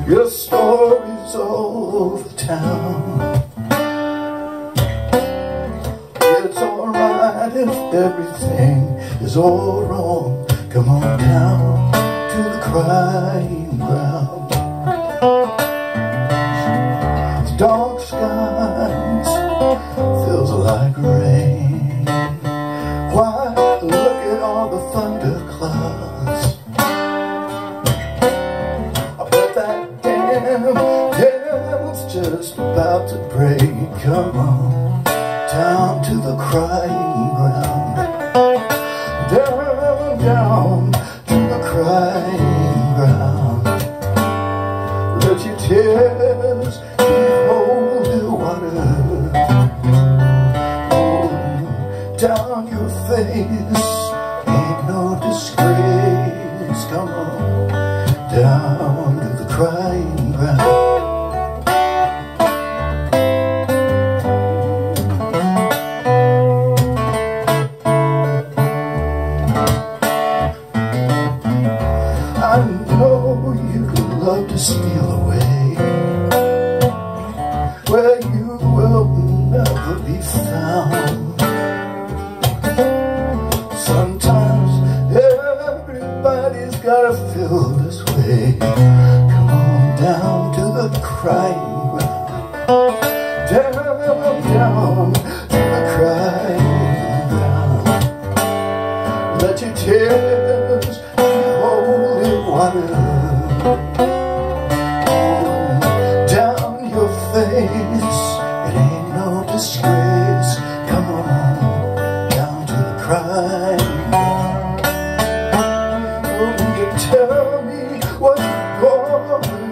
Your story's all over town. It's alright if everything is all wrong. Come on down to the crying ground. Dark skies feels like rain. Why, look at all the thunderclouds. I bet that dam's just about to break. Come on down to the crying ground. Down to the crying ground. Let your tears be holy water. Oh, down your face, ain't no disgrace. Come on down to the crying ground. I know you love to steal away, where you will never be found. Sometimes everybody's gotta feel this way. Come on down to the crying ground. Down to the crying ground. Let your tears be holy water. Down your face, it ain't no disgrace. Come on down to the crying ground. Oh, you tell me what you're going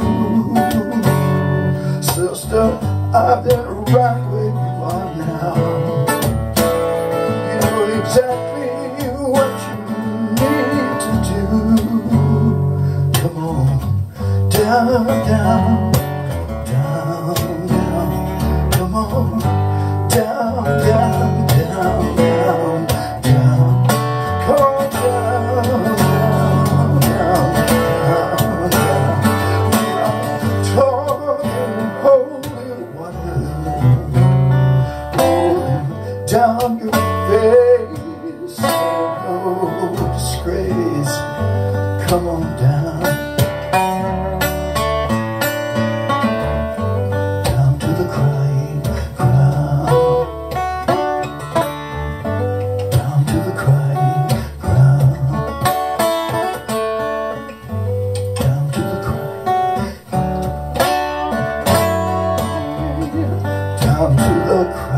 through. Sister, I've been right where you are now. You know exactly what you need to do. Come on down, down, down, down. Come on down, down, down, down, down. Come on down, down, down, down, down. We are talking holy water. Rolling down your face, no disgrace. Come on down. Down to the crying ground. Down to the crying ground. Down to the crying. Down to the crying.